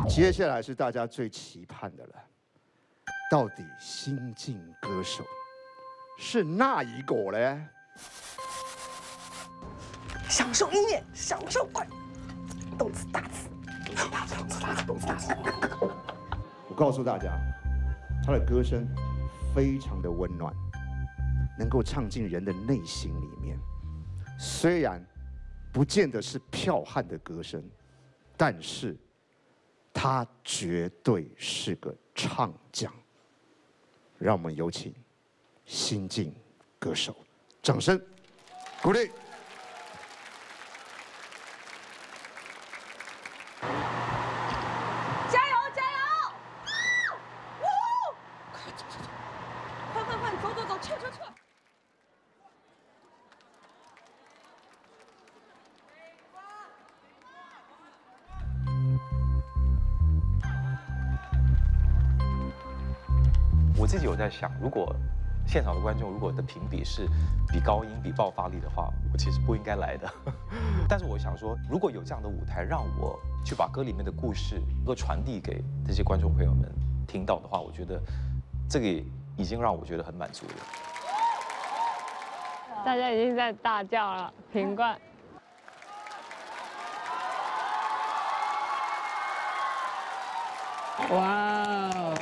接下来是大家最期盼的了，到底新晋歌手是哪一个嘞？ 享受音乐，享受快，动词大词，动词大词。 我告诉大家，他的歌声非常的温暖，能够唱进人的内心里面。虽然不见得是剽悍的歌声，但是他绝对是个唱将。让我们有请新晋歌手，掌声鼓励。 加油加油！快，走，撤！ 我自己有在想，如果现场的观众如果的评比是比高音、比爆发力的话，我其实不应该来的。但是我想说，如果有这样的舞台，让我去把歌里面的故事能够传递给这些观众朋友们听到的话，我觉得这个已经让我觉得很满足了。 大家已经在大叫了，品冠。哇哦！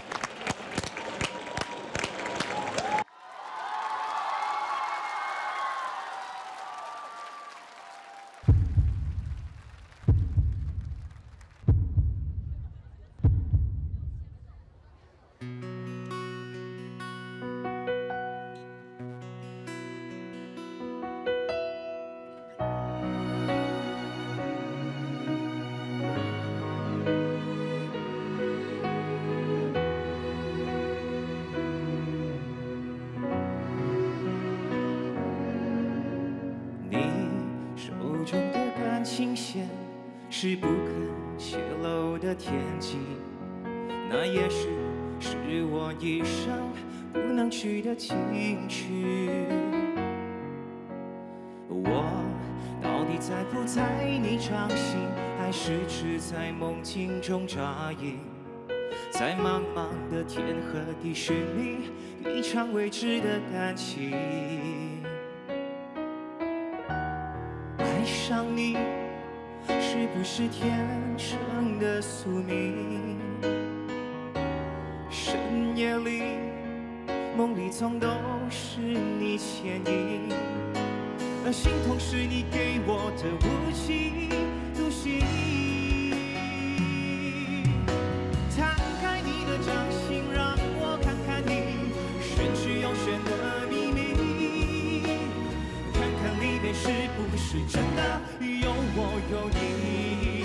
情线是不肯泄露的天机，那也许是我一生不能去的情绪。我到底在不在你掌心，还是只在梦境中扎营？在茫茫的天和地寻觅一场未知的感情。爱上你是不是天生的宿命？深夜里梦里总都是你牵引，而心痛是你给我的无期徒刑。摊开你的掌心，让我看看你玄之又玄的秘密，看看里面是不是真的有我有你。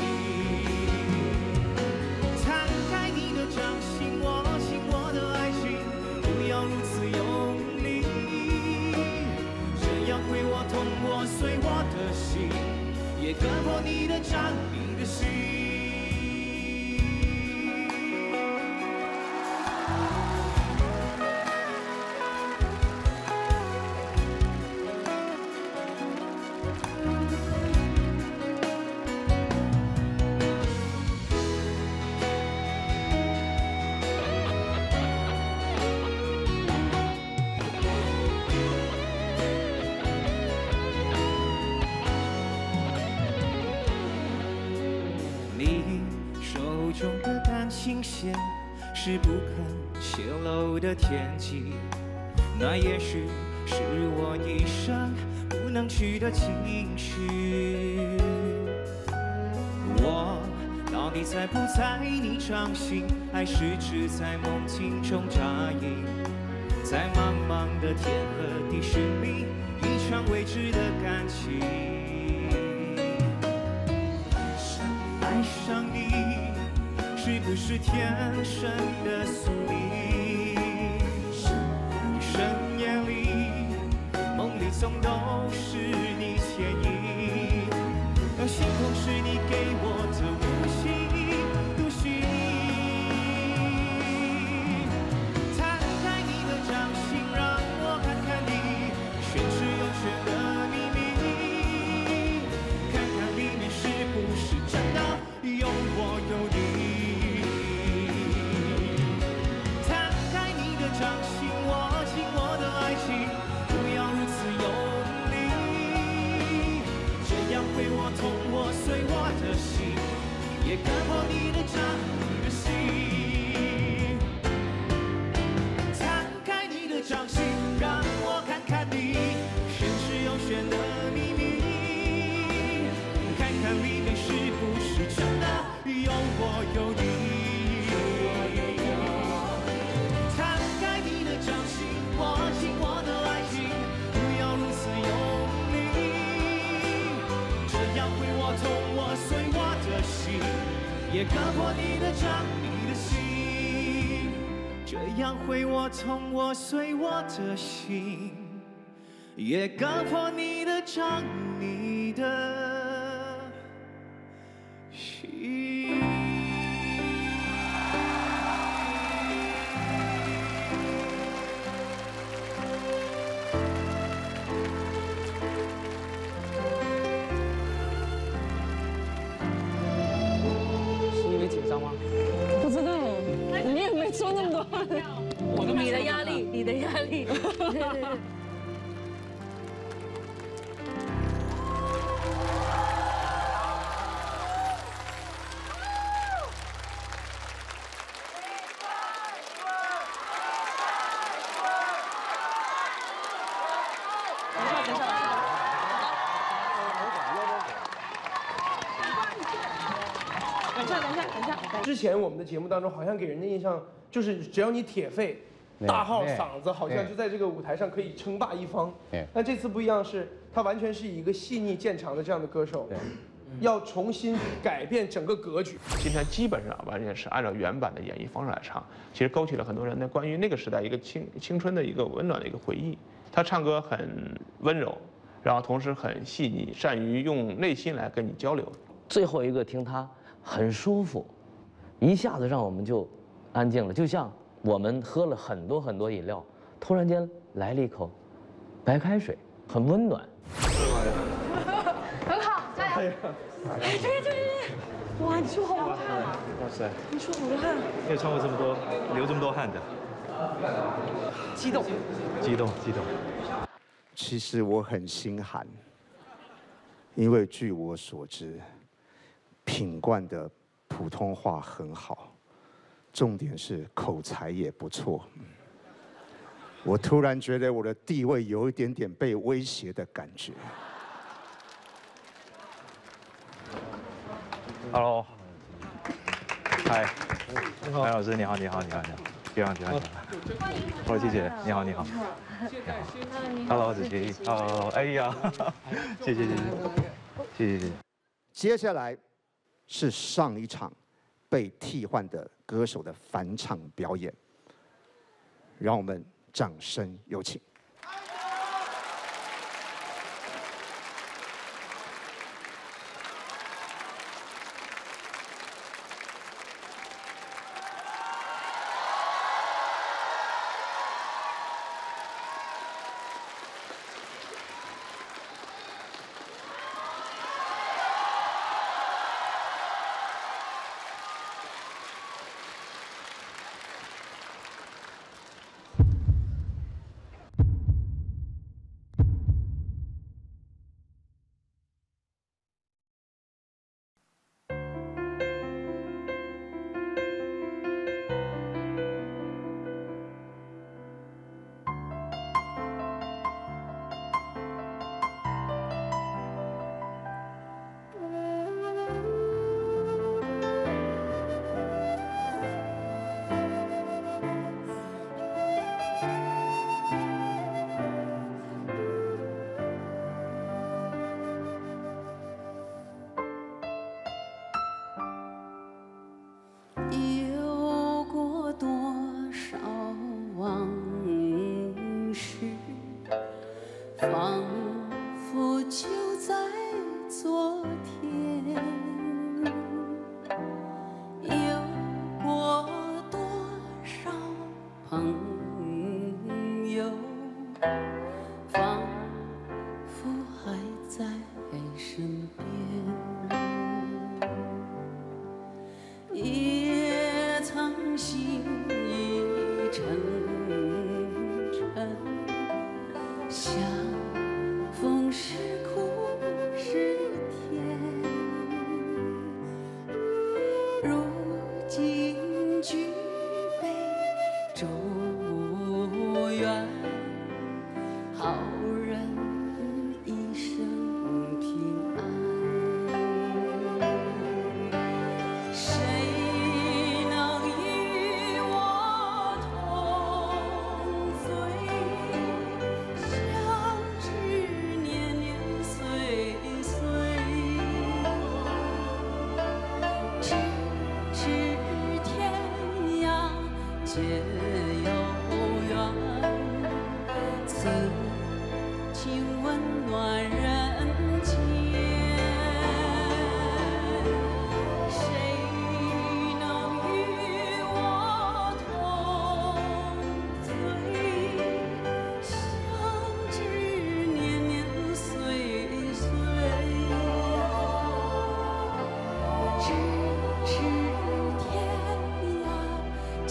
摊开你的掌心，握紧我的爱情，不要如此用力，这样会我痛我碎我的心，也割破你的掌，你的心。情线是不肯泄露的天机，那也许是我一生不能去的情绪。我到底在不在你掌心，还是只在梦境中扎营？在茫茫的天和地寻觅一场未知的感情。爱上你是不是天生的宿命？深夜里梦里总都是你牵引，而心痛是你给我的无期徒刑。摊开你的掌心，让我看看你玄之又玄的秘密，看看里面是不是真的有我有你。 我有你。摊开你的掌心，握紧我的爱情，不要如此用力，这样会我痛我碎我的心，也割破你的掌，你的心，这样会我痛我碎我的心，也割破你的掌，你的心。 是因为紧张吗？ 不知道，你也没说那么多话。 你的压力，你的压力。 之前我们的节目当中，好像给人的印象就是只要你铁肺、大号嗓子，好像就在这个舞台上可以称霸一方。但这次不一样，是他完全是一个细腻见长的这样的歌手，要重新改变整个格局。 今天基本上完全是按照原版的演绎方式来唱，其实勾起了很多人的关于那个时代一个青春的一个温暖的一个回忆。他唱歌很温柔，然后同时很细腻，善于用内心来跟你交流。 最后一个听他很舒服，一下子让我们就安静了，就像我们喝了很多很多饮料，突然间来了一口白开水，很温暖。 很好，加油！哎，对，哇，你出好多汗啊！ 哇塞， 你出好多汗， 你也穿过这么多，流这么多汗的， 激动。 其实我很心寒，因为据我所知，品冠的普通话很好，重点是口才也不错。我突然觉得我的地位有一点点被威胁的感觉。 Hello， 嗨，白老师你好，别让哦，谢谢，你好，Hello， 子琪，Hello， 哎呀，谢谢。 接下来是上一场被替换的歌手的返场表演，让我们掌声有请。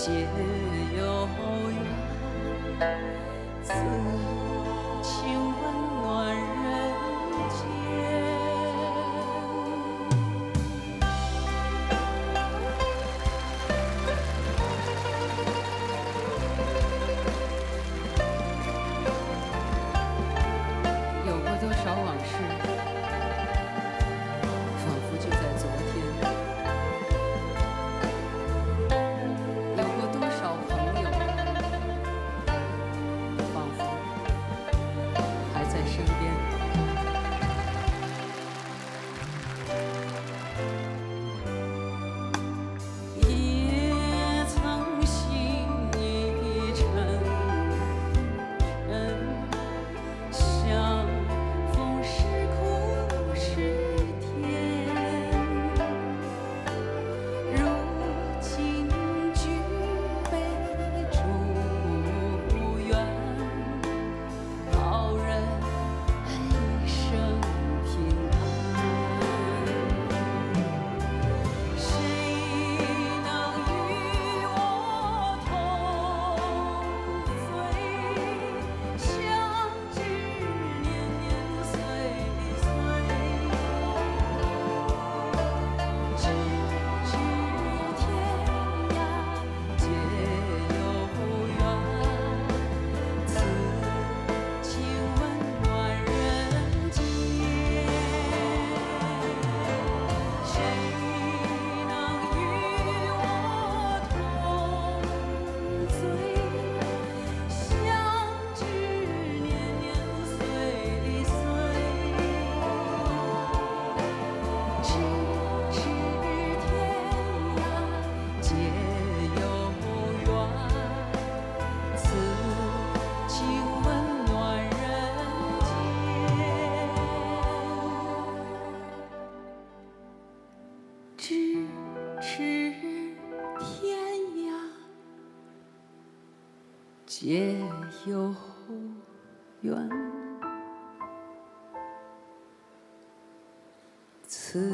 结有缘，此情温暖人间。有过多少往事，仿佛就在昨天。 有过多少朋友，仿佛还在身边。也曾心已沉沉，相逢时苦时甜。如今举杯祝愿，好人一生平安。谁能与我同醉？相知年年岁岁。咫尺天涯皆有缘，此情温暖人间。谁能与我同醉？相知年年岁岁。咫尺天涯皆有缘，此情温暖人间。咫尺天涯皆有缘。此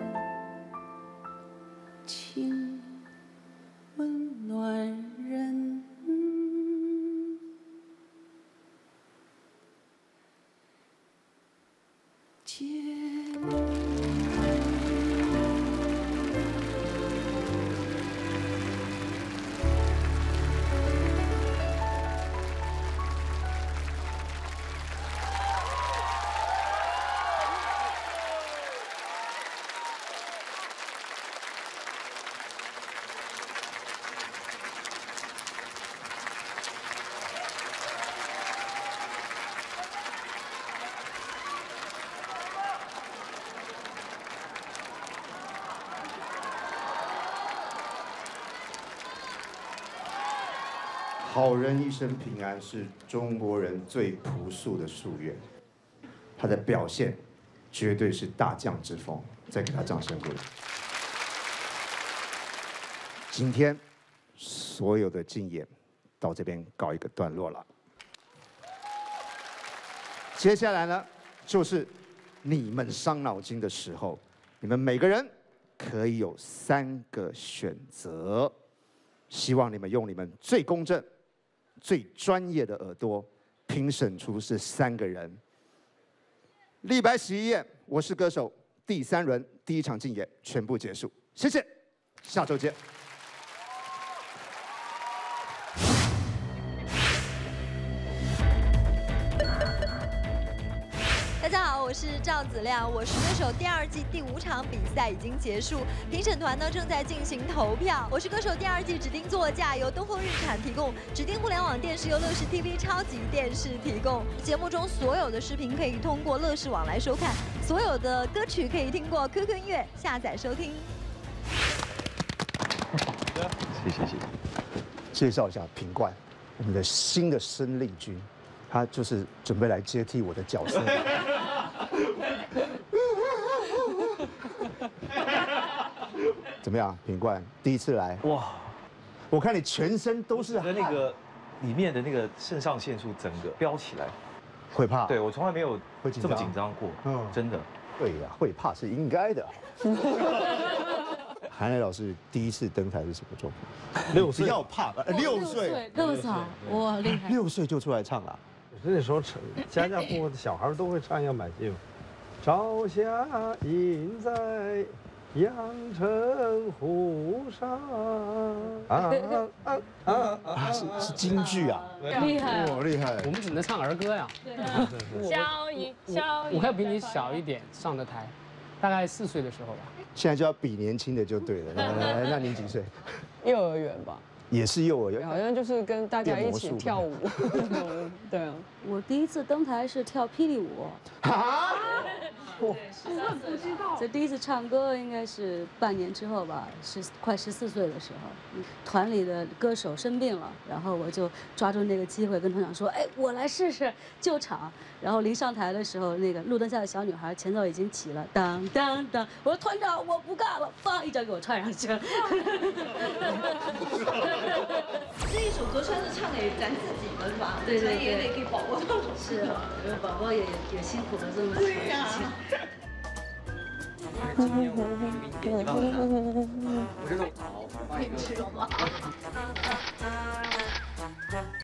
情温暖人间。 好人一生平安是中国人最朴素的夙愿，他的表现绝对是大将之风，再给他掌声鼓励。今天所有的竞演到这边告一个段落了，接下来呢就是你们伤脑筋的时候，你们每个人可以有3个选择，希望你们用你们最公正、最专业的耳朵评审出这3个人。立白洗衣液，我是歌手第3轮第1场竞演全部结束，谢谢，下周见。 大家好，我是赵子亮，我是歌手第2季第5场比赛已经结束，评审团呢正在进行投票。我是歌手第2季指定座驾由东风日产提供，指定互联网电视由乐视 TV 超级电视提供。节目中所有的视频可以通过乐视网来收看，所有的歌曲可以听过 QQ 音乐下载收听。 谢谢。 介绍一下品冠，我们的新的生力军，他就是准备来接替我的角色。怎么样，品冠第一次来？哇，我看你全身都是汗， 那个里面的那个肾上腺素整个飙起来， 会怕？ 对我从来没有这么紧张过，真的。 对呀，会怕是应该的。 韩磊老师第一次登台是什么状况 ？6岁， 不要怕，6岁， 那么早，哇，厉害 ！6岁就出来唱了。 那时候家家户户的小孩都会唱样板戏嘛。朝霞映在阳澄湖上是京剧啊， 厉害， 厉害！ 我们只能唱儿歌呀。 小雨，小雨。 我还比你小一点上的台，大概4岁的时候吧。 现在就要比年轻的就对了。来，那您几岁？ 幼儿园吧。 也是幼儿园， 好像就是跟大家一起跳舞。对啊， 我第一次登台是跳霹雳舞。啊！我不知道。这第一次唱歌应该是半年之后吧，快14岁的时候，团里的歌手生病了，然后我就抓住那个机会跟团长说：“哎，我来试试救场。”然后临上台的时候，那个路灯下的小女孩前奏已经起了，当当当，我说团长我不干了，梆一脚给我踹上去了。 这一首歌算是唱给咱自己的是吧？ 对对对， 也得给宝宝唱。 是啊，宝宝也辛苦了这么长时间。 今天我给你点1万，我真的好， 你吃了吗？